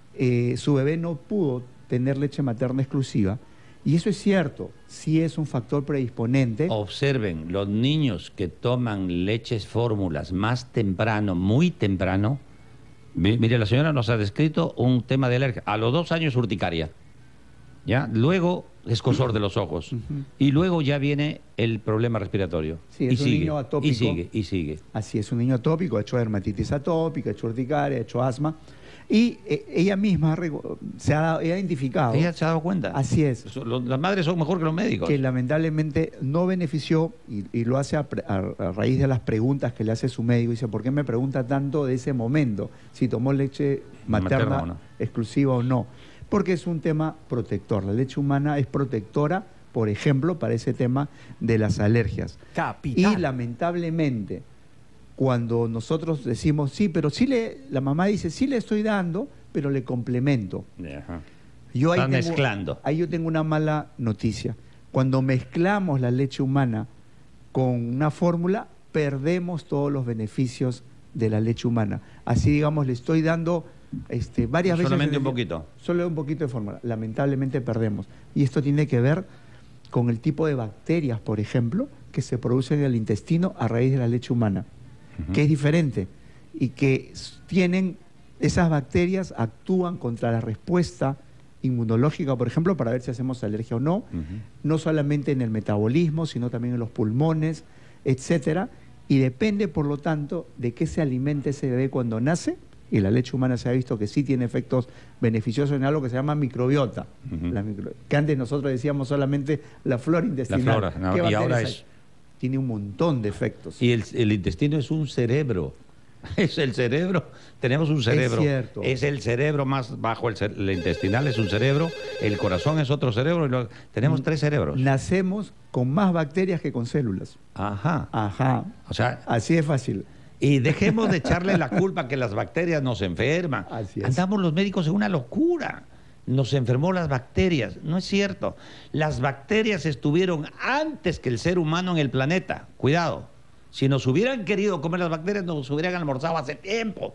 su bebé no pudo tener leche materna exclusiva, y eso es cierto, sí es un factor predisponente. Observen, los niños que toman leches fórmulas más temprano, muy temprano, mire, la señora nos ha descrito un tema de alergia. A los 2 años urticaria, ¿ya? Luego escozor de los ojos. Y luego ya viene el problema respiratorio. Sí, es un niño atópico. Y sigue. Así es, un niño atópico, ha hecho dermatitis atópica, ha hecho urticaria, ha hecho asma. Y ella misma se ha identificado. ¿Ella se ha dado cuenta? Así es. Las madres son mejor que los médicos. Que lamentablemente no benefició, y lo hace a raíz de las preguntas que le hace su médico. Dice, ¿por qué me pregunta tanto de ese momento? Si tomó leche materna o no. exclusiva o no. Porque es un tema protector. La leche humana es protectora, por ejemplo, para ese tema de las alergias. Capitán. Y lamentablemente, cuando nosotros decimos, sí, pero la mamá dice, sí le estoy dando, pero le complemento. Ajá. Están mezclando. Ahí yo tengo una mala noticia. Cuando mezclamos la leche humana con una fórmula, perdemos todos los beneficios de la leche humana. Así, digamos, le estoy dando varias veces... Solamente un poquito. Solo un poquito de fórmula. Lamentablemente perdemos. Y esto tiene que ver con el tipo de bacterias, por ejemplo, que se producen en el intestino a raíz de la leche humana, que es diferente, y que esas bacterias actúan contra la respuesta inmunológica, por ejemplo, para ver si hacemos alergia o no, no solamente en el metabolismo, sino también en los pulmones, etcétera, y depende, por lo tanto, de qué se alimente ese bebé cuando nace. Y la leche humana se ha visto que sí tiene efectos beneficiosos en algo que se llama microbiota, que antes nosotros decíamos solamente la flora intestinal. La flora, y ahora es tiene un montón de efectos. Y el intestino es un cerebro. Es el cerebro. Tenemos un cerebro. Es cierto. Es el cerebro más bajo. El intestinal es un cerebro. El corazón es otro cerebro. Y tenemos 3 cerebros. Nacemos con más bacterias que con células. Ajá. Ajá. O sea, así de fácil. y dejemos de echarle la culpa que las bacterias nos enferman. Así es. Andamos los médicos en una locura. Nos enfermó las bacterias. No es cierto. Las bacterias estuvieron antes que el ser humano en el planeta. Cuidado. Si nos hubieran querido comer las bacterias, nos hubieran almorzado hace tiempo.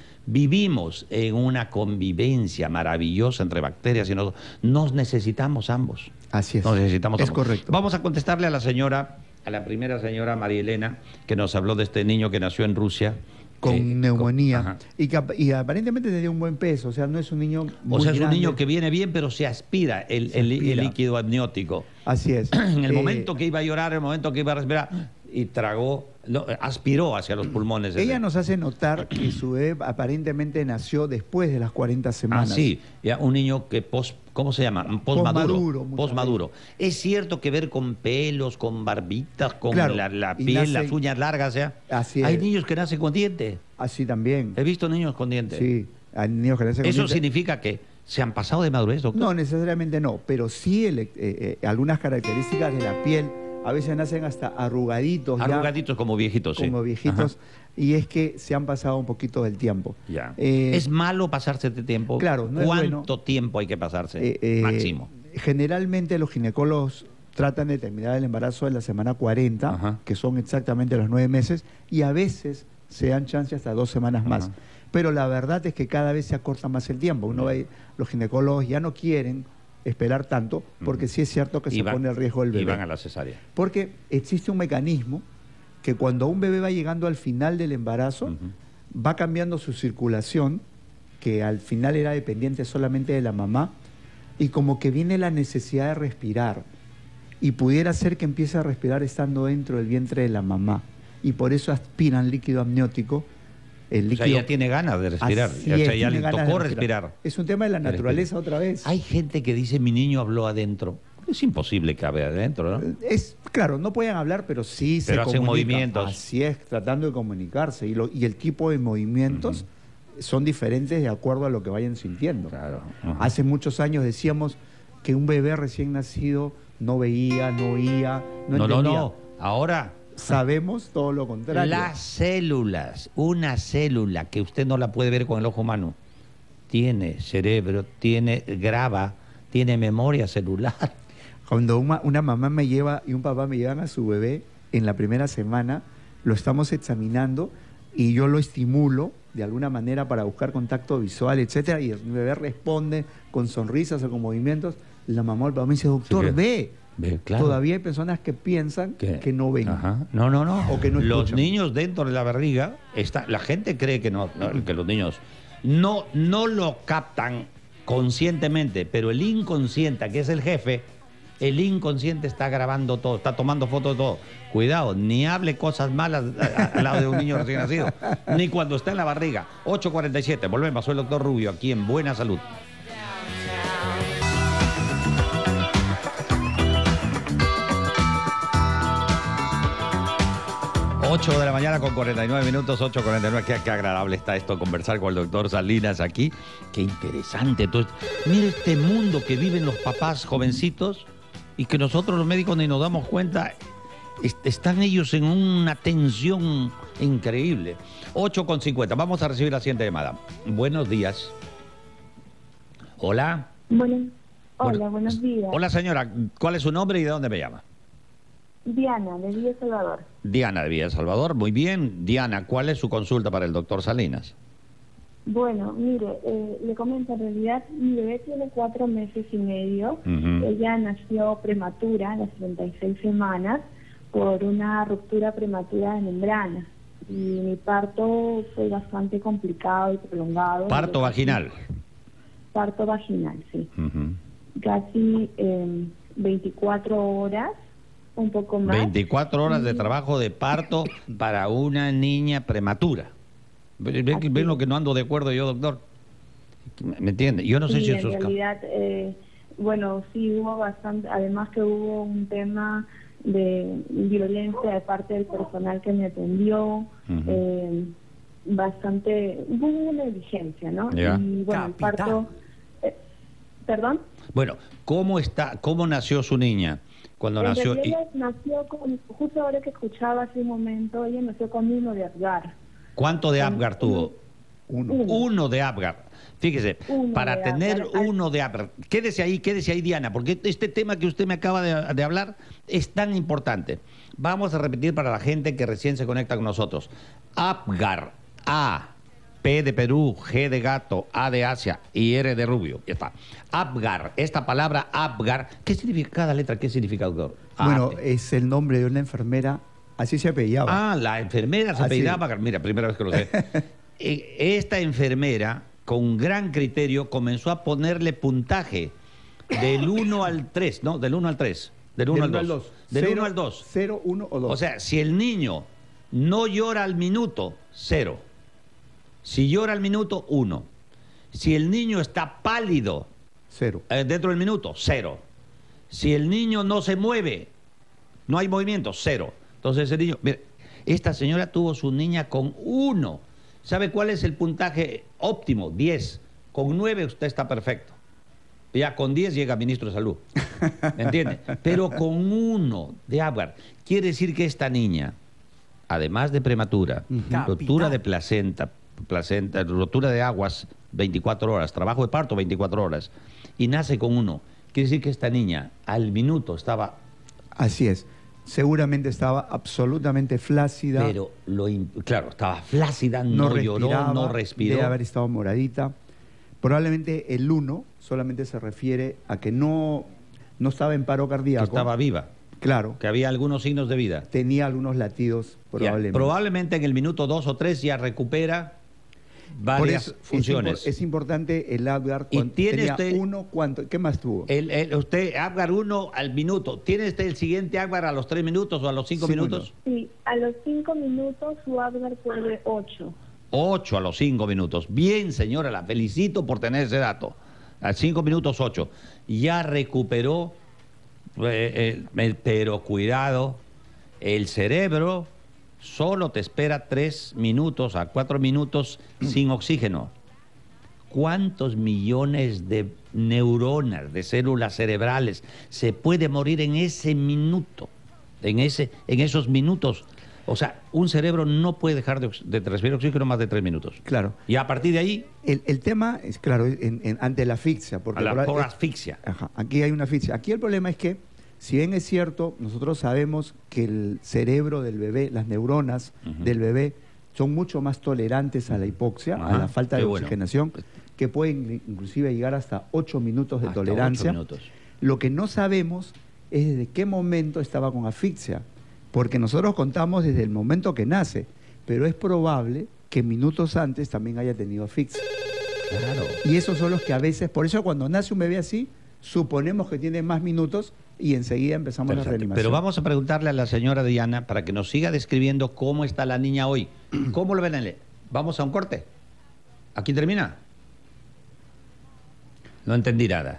Vivimos en una convivencia maravillosa entre bacterias y nos necesitamos ambos. Así es. Nos necesitamos Es ambos. correcto. Vamos a contestarle a la señora, a la primera señora María Elena, que nos habló de este niño que nació en Rusia. Con neumonía. Ajá. Y aparentemente tenía un buen peso. O sea, no es un niño muy O sea, es un grande. niño que viene bien, pero se aspira el líquido amniótico. Así es. En el momento que iba a llorar, en el momento que iba a respirar, y tragó, aspiró hacia los pulmones. Ella nos hace notar que su bebé aparentemente nació después de las 40 semanas. Ah, sí, ya un niño que ¿cómo se llama? Posmaduro, Posmaduro. Es cierto que ver con pelos, con barbitas, con Claro, la y piel, nace- las uñas largas, ¿ya? Así Hay es. niños que nacen con dientes. Así también. He visto niños con dientes. Sí, hay niños que nacen con ¿Eso dientes. significa que se han pasado de madurez, doctor? No, necesariamente no, pero sí algunas características de la piel, a veces nacen hasta arrugaditos. ya, Arrugaditos como viejitos, sí. como viejitos, y es que se han pasado un poquito del tiempo. Ya. Eh, ¿Es malo pasarse de tiempo? Claro, no es ¿Cuánto bueno. tiempo hay que pasarse? Máximo. Generalmente los ginecólogos tratan de terminar el embarazo en la semana 40, Ajá. que son exactamente los 9 meses, y a veces se dan chance hasta 2 semanas más. Ajá. Pero la verdad es que cada vez se acorta más el tiempo. Uno ve, los ginecólogos ya no quieren esperar tanto, porque sí es cierto que se pone el riesgo del bebé. Y van a la cesárea. Porque existe un mecanismo que cuando un bebé va llegando al final del embarazo, va cambiando su circulación, que al final era dependiente solamente de la mamá, y como que viene la necesidad de respirar. Y pudiera ser que empiece a respirar estando dentro del vientre de la mamá. Y por eso aspiran líquido amniótico. El O líquido... sea, ya tiene ganas de respirar. Así O sea, es, ya tiene le ganas de tocó respirar. Es un tema de la naturaleza otra vez. Hay gente que dice, mi niño habló adentro. Es imposible que hable adentro, ¿no? Es claro, no pueden hablar, pero sí se Pero hacen comunican. movimientos. Así es, tratando de comunicarse. Y el tipo de movimientos son diferentes de acuerdo a lo que vayan sintiendo. Claro. Hace muchos años decíamos que un bebé recién nacido no veía, no oía, no entendía. No. Ahora, Sabemos todo lo contrario. las células, una célula que usted no la puede ver con el ojo humano, tiene cerebro, graba, tiene memoria celular. Cuando una mamá me lleva y un papá me llevan a su bebé en la primera semana, lo estamos examinando y yo lo estimulo de alguna manera para buscar contacto visual, etcétera, y el bebé responde con sonrisas o con movimientos. La mamá o el papá me dice, doctor, ve. Claro. Todavía hay personas que piensan que no ven. Ajá. No. O que no los escuchan. niños dentro de la barriga, la gente cree que que los niños no lo captan conscientemente, pero el inconsciente, que es el jefe, el inconsciente está grabando todo, está tomando fotos de todo. Cuidado, ni hable cosas malas al lado de un niño recién nacido, ni cuando está en la barriga. 8:47, volvemos, soy el doctor Rubio, aquí en Buena Salud. 8 de la mañana con 49 minutos, 8:49. Qué agradable está esto, conversar con el doctor Salinas aquí. Qué interesante. Entonces, mire este mundo que viven los papás jovencitos y que nosotros los médicos ni nos damos cuenta. Están ellos en una tensión increíble. 8:50. Vamos a recibir la siguiente llamada. Buenos días. Hola. Hola, buenos días. Hola, señora. ¿Cuál es su nombre y de dónde me llama? Diana, de Villa Salvador. Diana de Villa Salvador. Muy bien. Diana, ¿cuál es su consulta para el doctor Salinas? Bueno, mire, le comento, en realidad mi bebé tiene 4 meses y medio. Ella nació prematura a las 36 semanas por una ruptura prematura de membrana. Y mi parto fue bastante complicado y prolongado. ¿Parto vaginal? Parto vaginal, sí. Casi 24 horas, un poco más. 24 horas de trabajo de parto para una niña prematura. ¿Ven lo que no ando de acuerdo yo, doctor? ¿Me entiende? Yo no sé si en eso es... realidad, bueno, sí hubo bastante, además que hubo un tema violencia de parte del personal que me atendió, hubo una negligencia, ¿no? Ya. Y bueno, el parto... ¿Perdón? Bueno, ¿cómo nació su niña? Cuando en nació... realidad ella nació justo ahora que escuchaba hace un momento, ella nació con 1 de Apgar. ¿Cuánto de Apgar tuvo? 1. 1 de Apgar. Fíjese, para tener 1 de Apgar, quédese ahí, Diana, porque este tema que usted me acaba de hablar es tan importante. Vamos a repetir para la gente que recién se conecta con nosotros. Apgar, A, P de Perú, G de gato, A de Asia y R de rubio. Ya está. Apgar, esta palabra Apgar, ¿qué significa cada letra? ¿Qué significa, doctor? Bueno, es el nombre de una enfermera, así se apellidaba. Ah, la enfermera se apellidaba Apgar. Mira, primera vez que lo sé. Esta enfermera, con gran criterio, comenzó a ponerle puntaje del 1 al 3, ¿no? Del 1 al 3. Del 1 al 2. Del 1 al 2. 0, 1 o 2. O sea, si el niño no llora al minuto, 0. Si llora al minuto, 1. Si el niño está pálido, 0. Dentro del minuto, 0. Si el niño no se mueve, no hay movimiento, 0. Entonces el niño... Mire, esta señora tuvo su niña con 1. ¿Sabe cuál es el puntaje óptimo? 10. Con 9 usted está perfecto. Ya con 10 llega ministro de Salud. ¿Me entiende? Pero con 1 de Apgar. Quiere decir que esta niña, además de prematura, rotura de placenta, rotura de aguas 24 horas, trabajo de parto 24 horas, y nace con 1. Quiere decir que esta niña al minuto estaba... Así es. Seguramente estaba absolutamente flácida. Pero, claro, estaba flácida, no lloró, no respiró. Debe haber estado moradita. Probablemente el 1 solamente se refiere a que no estaba en paro cardíaco. Que estaba viva. Claro. Que había algunos signos de vida. Tenía algunos latidos, probablemente. Probablemente en el minuto 2 o 3 ya recupera varias funciones. Es importante el Apgar. ¿Y tiene tenía usted 1? ¿Cuánto? ¿Qué más tuvo? Usted, Apgar 1 al minuto. ¿Tiene usted el siguiente Apgar a los 3 minutos o a los 5 minutos? Sí, a los 5 minutos su Apgar fue de 8. 8 a los 5 minutos. Bien, señora, la felicito por tener ese dato. A 5 minutos 8. Ya recuperó, pero cuidado, el cerebro solo te espera 3 minutos a 4 minutos sin oxígeno. ¿Cuántos millones de neuronas, de células cerebrales se puede morir en ese minuto? En esos minutos. O sea, un cerebro no puede dejar de recibir oxígeno más de 3 minutos. Claro. Y a partir de ahí... El tema es, claro, ante la asfixia. Porque por asfixia. Ajá, aquí hay una asfixia. Aquí el problema es que, si bien es cierto, nosotros sabemos que el cerebro del bebé, las neuronas del bebé, son mucho más tolerantes a la hipoxia, a la falta de oxigenación, que pueden inclusive llegar hasta 8 minutos de tolerancia. 8 minutos. Lo que no sabemos es desde qué momento estaba con asfixia. Porque nosotros contamos desde el momento que nace, pero es probable que minutos antes también haya tenido asfixia. Claro. Y esos son los que a veces, por eso cuando nace un bebé así, suponemos que tiene más minutos y enseguida empezamos la reanimación. Pero vamos a preguntarle a la señora Diana para que nos siga describiendo cómo está la niña hoy. ¿Cómo lo ven? Vamos a un corte. ¿Aquí termina? No entendí nada.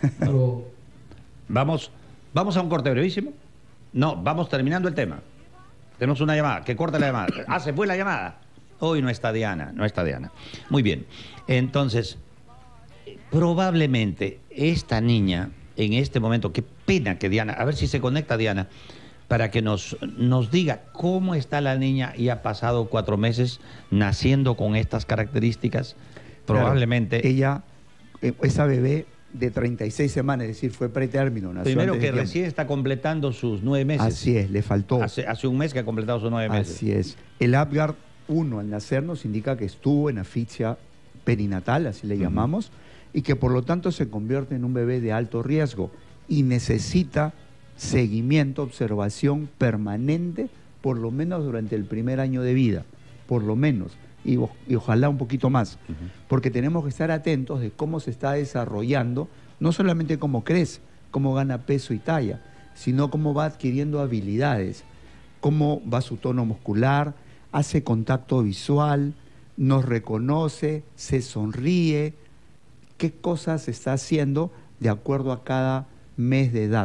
Vamos a un corte brevísimo. No, vamos terminando el tema. Tenemos una llamada, que corta la llamada. Ah, se fue la llamada. Hoy no está Diana, no está Diana. Muy bien. Entonces, probablemente esta niña, en este momento, qué pena que Diana, a ver si se conecta Diana, para que nos diga cómo está la niña y ha pasado 4 meses naciendo con estas características. Probablemente... Claro, esa bebé de 36 semanas, es decir, fue pretérmino. Primero que recién está completando sus 9 meses. Así es, le faltó. Hace un mes que ha completado sus 9 meses. Así es. El Apgar 1 al nacer nos indica que estuvo en asfixia perinatal, así le llamamos, y que por lo tanto se convierte en un bebé de alto riesgo y necesita seguimiento, observación permanente, por lo menos durante el primer año de vida, por lo menos. Y ojalá un poquito más, porque tenemos que estar atentos de cómo se está desarrollando, no solamente cómo crece, cómo gana peso y talla, sino cómo va adquiriendo habilidades, cómo va su tono muscular, hace contacto visual, nos reconoce, se sonríe, qué cosas está haciendo de acuerdo a cada mes de edad.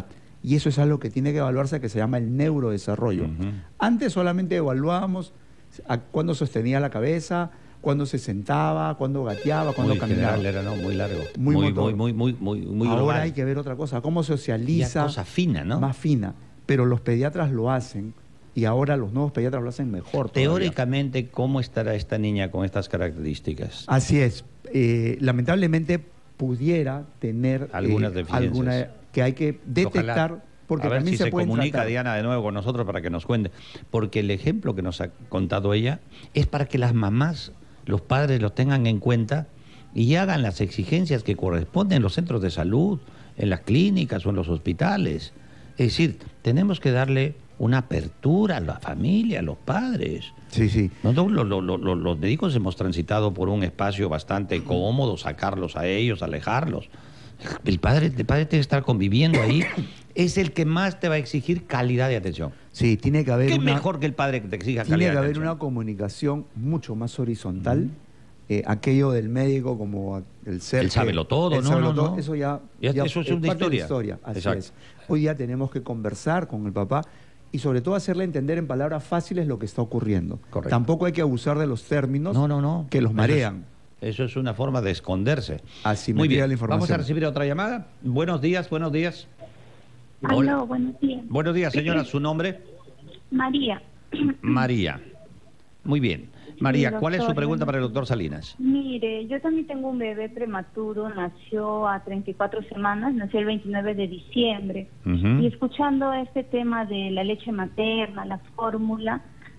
y eso es algo que tiene que evaluarse, que se llama el neurodesarrollo. Antes solamente evaluábamos cuándo sostenía la cabeza, cuándo se sentaba, cuándo gateaba, cuándo caminaba. General, era, ¿no? Muy largo. Muy Ahora global. Hay que ver otra cosa, cómo socializa. Ya cosa fina, ¿no? Más fina. Pero los pediatras lo hacen, y ahora los nuevos pediatras lo hacen mejor todavía. Teóricamente, ¿cómo estará esta niña con estas características? Así es. Lamentablemente pudiera tener algunas deficiencias. Que hay que detectar. Ojalá. Porque a ver también si se pueden comunica tratar. Diana de nuevo con nosotros para que nos cuente. Porque el ejemplo que nos ha contado ella es para que las mamás, los padres lo tengan en cuenta y hagan las exigencias que corresponden en los centros de salud, en las clínicas o en los hospitales. Es decir, tenemos que darle una apertura a la familia, a los padres. Sí, sí. Nosotros los médicos hemos transitado por un espacio bastante cómodo, sacarlos a ellos, alejarlos. El padre tiene que estar conviviendo ahí. Es el que más te va a exigir calidad de atención. Sí, tiene que haber ¿Qué mejor que el padre que te exija calidad de atención? Tiene que haber una comunicación mucho más horizontal. Aquello del médico como el ser... Él sábelo todo, ¿no? Eso ya eso es una parte de historia. la historia. Así Exacto. es. Hoy día tenemos que conversar con el papá y sobre todo hacerle entender en palabras fáciles lo que está ocurriendo. Correcto. Tampoco hay que abusar de los términos que los marean. Eso es una forma de esconderse. Así Muy me bien. la información. Vamos a recibir otra llamada. Buenos días, buenos días. Aló, buenos días. Buenos días, señora. ¿Su nombre? María. María. Muy bien. María, Sí, ¿cuál es su doctor, pregunta para el doctor Salinas? Mire, yo también tengo un bebé prematuro, nació a 34 semanas, nació el 29 de diciembre. Y escuchando este tema de la leche materna, la fórmula,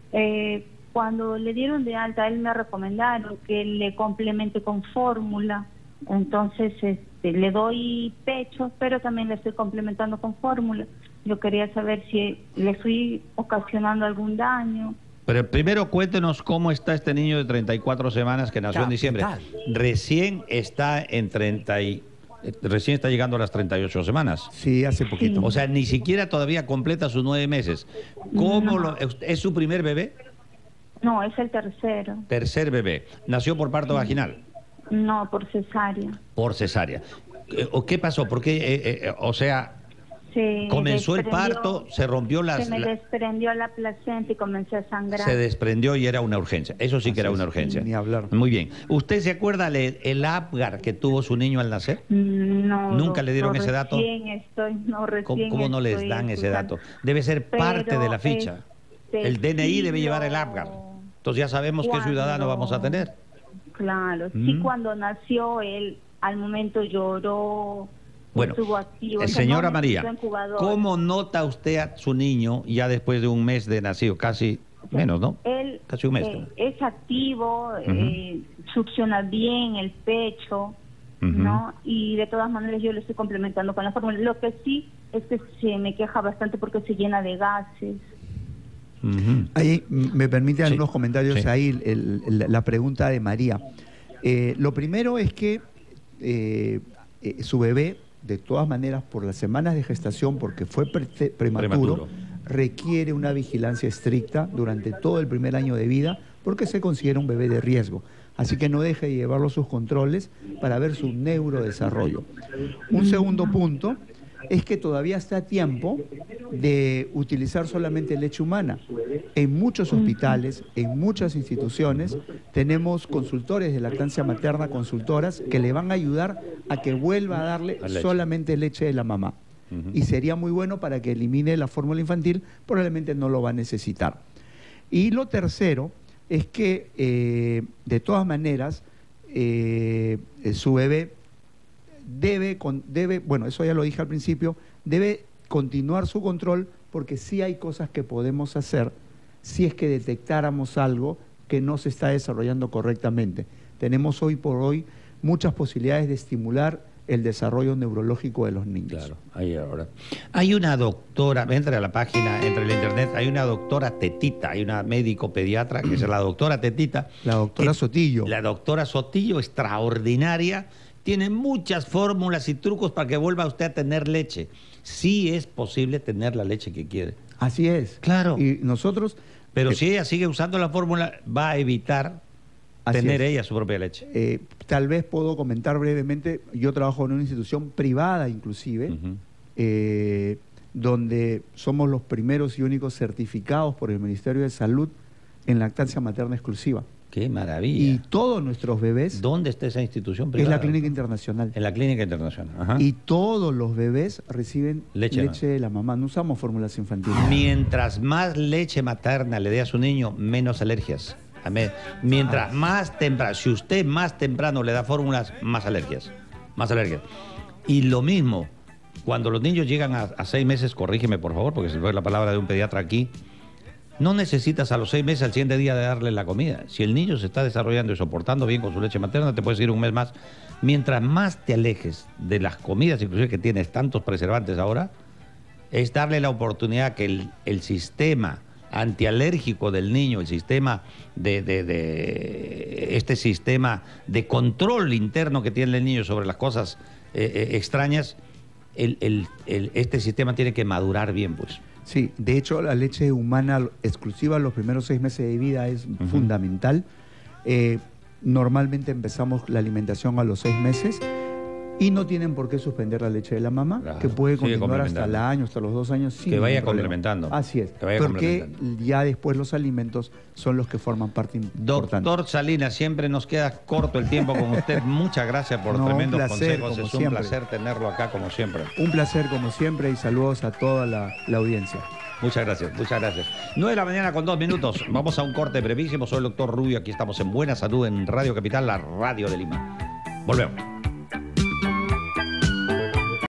cuando le dieron de alta, él me recomendaron que le complemente con fórmula. Entonces le doy pecho, pero también le estoy complementando con fórmula. Yo quería saber si le estoy ocasionando algún daño. Pero primero cuéntenos cómo está este niño de 34 semanas que nació en diciembre. Recién está recién está llegando a las 38 semanas. Sí, hace poquito. O sea, ni siquiera todavía completa sus 9 meses. ¿Cómo es su primer bebé? No, es el tercero. Tercer bebé. ¿Nació por parto vaginal? No, por cesárea. Por cesárea. ¿Qué pasó? ¿Por qué? O sea, Se comenzó el desprendió, parto, se rompió se me desprendió la placenta y comencé a sangrar. Se desprendió y era una urgencia. Eso sí que era una urgencia. Ni hablar. Muy bien. ¿Usted se acuerda el Apgar que tuvo su niño al nacer? No. ¿Nunca le dieron ese dato? ¿Cómo no les dan ese dato? Debe ser parte de la ficha. El DNI debe llevar el Apgar. Entonces ya sabemos qué ciudadano vamos a tener. Claro, sí, cuando nació él, al momento lloró. Bueno, señora María, ¿cómo nota usted a su niño ya después de un mes de nacido? Casi menos, ¿no? Él casi un mes. Es activo, succiona bien el pecho, ¿no? Y de todas maneras yo le estoy complementando con la fórmula. Lo que sí es que se me queja bastante porque se llena de gases. Ahí me permite algunos comentarios ahí la pregunta de María. Lo primero es que su bebé, de todas maneras, por las semanas de gestación, porque fue prematuro, requiere una vigilancia estricta durante todo el primer año de vida, porque se considera un bebé de riesgo. Así que no deje de llevarlo a sus controles para ver su neurodesarrollo. Un segundo punto es que todavía está a tiempo de utilizar solamente leche humana. En muchos hospitales, en muchas instituciones, tenemos consultores de lactancia materna, consultoras, que le van a ayudar a que vuelva a darle solamente leche de la mamá. Y sería muy bueno para que elimine la fórmula infantil, probablemente no lo va a necesitar. Y lo tercero es que, de todas maneras, su bebé debe, bueno, eso ya lo dije al principio, debe continuar su control, porque sí hay cosas que podemos hacer si es que detectáramos algo que no se está desarrollando correctamente. Tenemos hoy por hoy muchas posibilidades de estimular el desarrollo neurológico de los niños. Claro, ahí ahora. Hay una doctora, entra a la página, entra en la internet, hay una doctora Tetita, hay una médico pediatra que es la doctora Tetita. La doctora Sotillo. La doctora Sotillo, extraordinaria. Tiene muchas fórmulas y trucos para que vuelva usted a tener leche. Sí es posible tener la leche que quiere. Así es. Claro. Y nosotros... Pero si ella sigue usando la fórmula, va a evitar tener ella su propia leche. Tal vez puedo comentar brevemente. Yo trabajo en una institución privada inclusive, donde somos los primeros y únicos certificados por el Ministerio de Salud en lactancia materna exclusiva. ¡Qué maravilla! Y todos nuestros bebés... ¿Dónde está esa institución privada? Es la Clínica Internacional. En la Clínica Internacional. Ajá. Y todos los bebés reciben Leche de la mamá. No usamos fórmulas infantiles. Mientras más leche materna le dé a su niño, menos alergias. Mientras más temprano, si usted más temprano le da fórmulas, más alergias. Más alergias. Y lo mismo, cuando los niños llegan a 6 meses, corrígeme por favor, porque se fue la palabra de un pediatra aquí, no necesitas a los 6 meses, al siguiente día de darle la comida. Si el niño se está desarrollando y soportando bien con su leche materna, te puedes ir un mes más. Mientras más te alejes de las comidas, inclusive que tienes tantos preservantes ahora, es darle la oportunidad que el sistema antialérgico del niño, el sistema este sistema de control interno que tiene el niño sobre las cosas extrañas, este sistema tiene que madurar bien, pues. Sí, de hecho la leche humana exclusiva los primeros 6 meses de vida es fundamental. Normalmente empezamos la alimentación a los 6 meses y no tienen por qué suspender la leche de la mamá, Claro, que puede sigue continuar hasta el complementando. año, hasta los 2 años. Sin Que vaya ningún problema. complementando. Así es, Que vaya porque complementando. ya después los alimentos son los que forman parte importante. Doctor Salinas, siempre nos queda corto el tiempo con usted. Muchas gracias por los No, un tremendos placer, consejos. como Es un siempre. placer tenerlo acá como siempre. Un placer como siempre y saludos a toda la audiencia. Muchas gracias, muchas gracias. 9 de la mañana con 2 minutos. Vamos a un corte brevísimo. Soy el doctor Rubio. Aquí estamos en Buena Salud en Radio Capital, la radio de Lima. Volvemos.